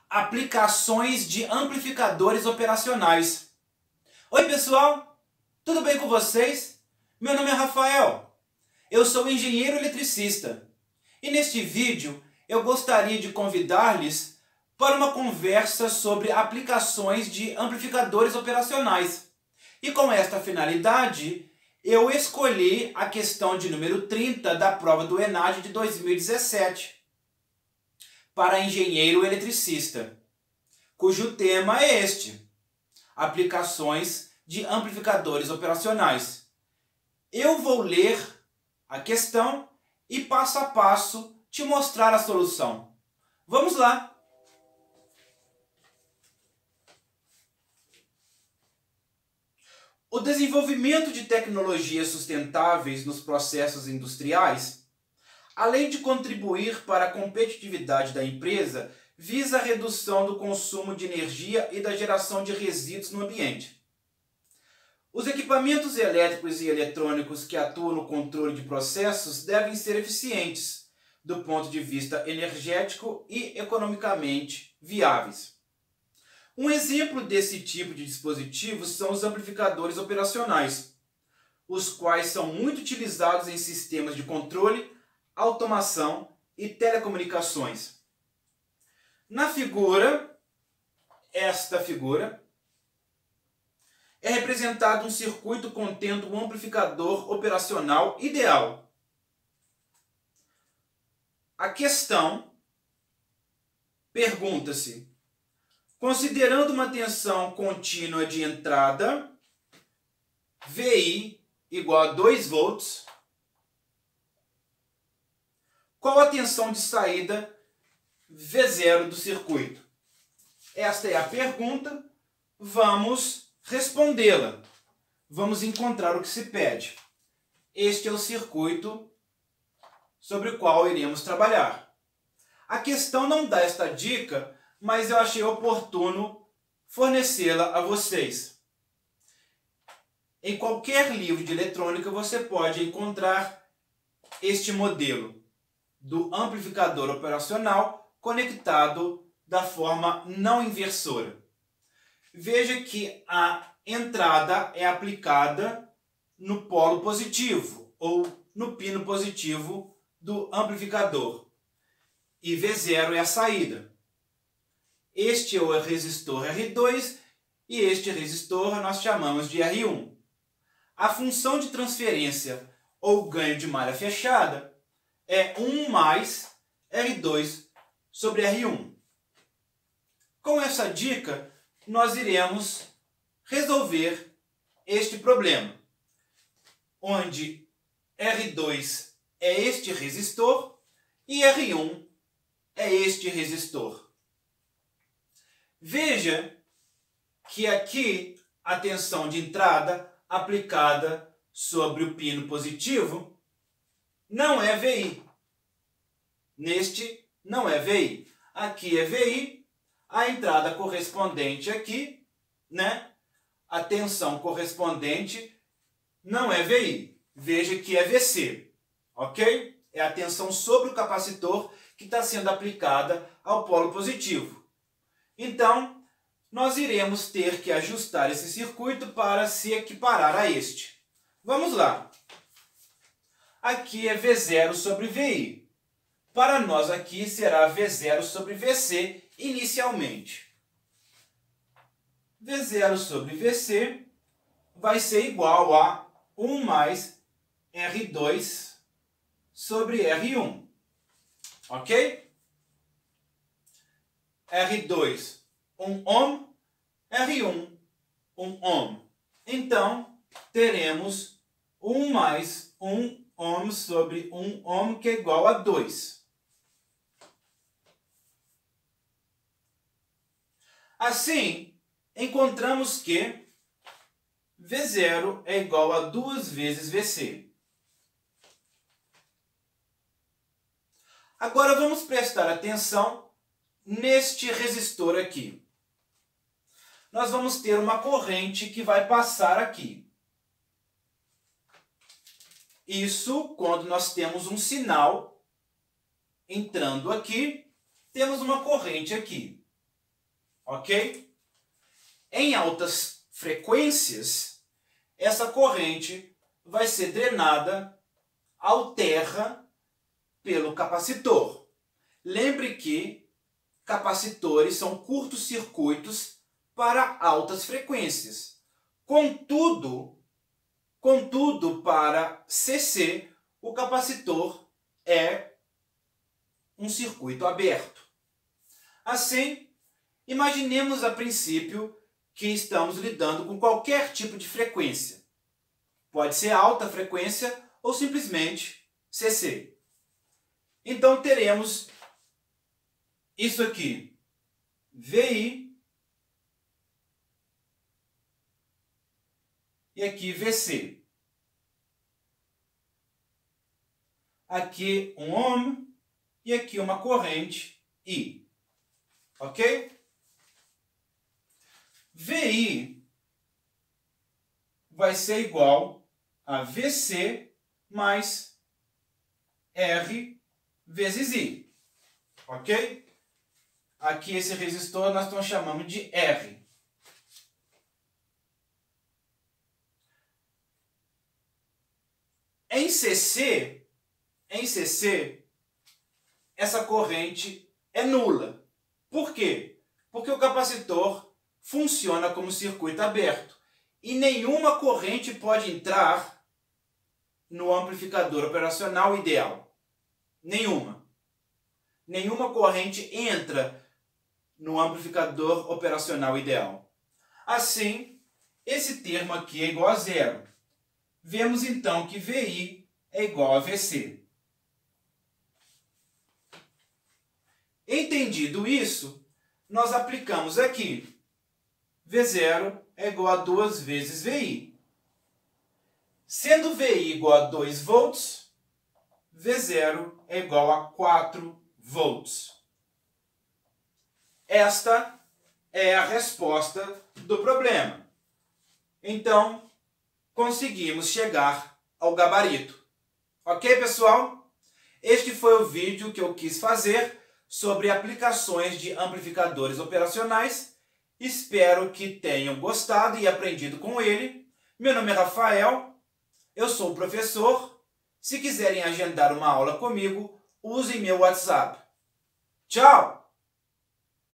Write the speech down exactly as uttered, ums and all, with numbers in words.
Aplicações de amplificadores operacionais. Oi pessoal, tudo bem com vocês? Meu nome é Rafael, eu sou engenheiro eletricista e neste vídeo eu gostaria de convidar-lhes para uma conversa sobre aplicações de amplificadores operacionais. E com esta finalidade, eu escolhi a questão de número trinta da prova do ENAD de dois mil e dezessete. Para engenheiro eletricista, cujo tema é este: aplicações de amplificadores operacionais. Eu vou ler a questão e passo a passo te mostrar a solução. Vamos lá! O desenvolvimento de tecnologias sustentáveis nos processos industriais, além de contribuir para a competitividade da empresa, visa a redução do consumo de energia e da geração de resíduos no ambiente. Os equipamentos elétricos e eletrônicos que atuam no controle de processos devem ser eficientes, do ponto de vista energético e economicamente viáveis. Um exemplo desse tipo de dispositivos são os amplificadores operacionais, os quais são muito utilizados em sistemas de controle, automação e telecomunicações. Na figura, esta figura, é representado um circuito contendo um amplificador operacional ideal. A questão pergunta-se: considerando uma tensão contínua de entrada, V I igual a dois volts, qual a tensão de saída V zero do circuito? Esta é a pergunta, vamos respondê-la. Vamos encontrar o que se pede. Este é o circuito sobre o qual iremos trabalhar. A questão não dá esta dica, mas eu achei oportuno fornecê-la a vocês. Em qualquer livro de eletrônica você pode encontrar este modelo do amplificador operacional conectado da forma não inversora. Veja que a entrada é aplicada no polo positivo ou no pino positivo do amplificador e V zero é a saída. Este é o resistor R dois e este resistor nós chamamos de R um. A função de transferência ou ganho de malha fechada é um mais R dois sobre R um. Com essa dica, nós iremos resolver este problema, onde R dois é este resistor e R um é este resistor. Veja que aqui a tensão de entrada aplicada sobre o pino positivo não é V I. Neste não é V I. Aqui é V I. A entrada correspondente aqui, né? A tensão correspondente não é V I. Veja que é V C. Ok? É a tensão sobre o capacitor que está sendo aplicada ao polo positivo. Então, nós iremos ter que ajustar esse circuito para se equiparar a este. Vamos lá. Aqui é V zero sobre V I. Para nós aqui será V zero sobre V C inicialmente. V zero sobre V C vai ser igual a um mais R dois sobre R um. Ok? R dois, um ohm, R um, um ohm. Então, teremos um mais um ohm sobre um ohm, que é igual a dois. Assim, encontramos que V zero é igual a duas vezes V C. Agora vamos prestar atenção neste resistor aqui. Nós vamos ter uma corrente que vai passar aqui. Isso quando nós temos um sinal entrando aqui, temos uma corrente aqui. ok? Em altas frequências, essa corrente vai ser drenada ao terra pelo capacitor. Lembre que capacitores são curtos-circuitos para altas frequências. Contudo, contudo, para C C, o capacitor é um circuito aberto. Assim, imaginemos a princípio que estamos lidando com qualquer tipo de frequência. Pode ser alta frequência ou simplesmente C C. Então teremos isso aqui, V I, e aqui V C. Aqui um ohm e aqui uma corrente I. Ok? V I vai ser igual a V C mais R vezes I. Ok? Aqui esse resistor nós estamos chamando de R. Em C C, em C C, essa corrente é nula. Por quê? Porque o capacitor funciona como circuito aberto e nenhuma corrente pode entrar no amplificador operacional ideal. Nenhuma. Nenhuma corrente entra no amplificador operacional ideal. Assim, esse termo aqui é igual a zero. Vemos então que V I é igual a V C. Entendido isso, nós aplicamos aqui. V zero é igual a duas vezes V I. Sendo V I igual a dois volts, V zero é igual a quatro volts. Esta é a resposta do problema. Então, conseguimos chegar ao gabarito. Ok, pessoal? Este foi o vídeo que eu quis fazer sobre aplicações de amplificadores operacionais. Espero que tenham gostado e aprendido com ele. Meu nome é Rafael, eu sou professor. Se quiserem agendar uma aula comigo, usem meu WhatsApp. Tchau!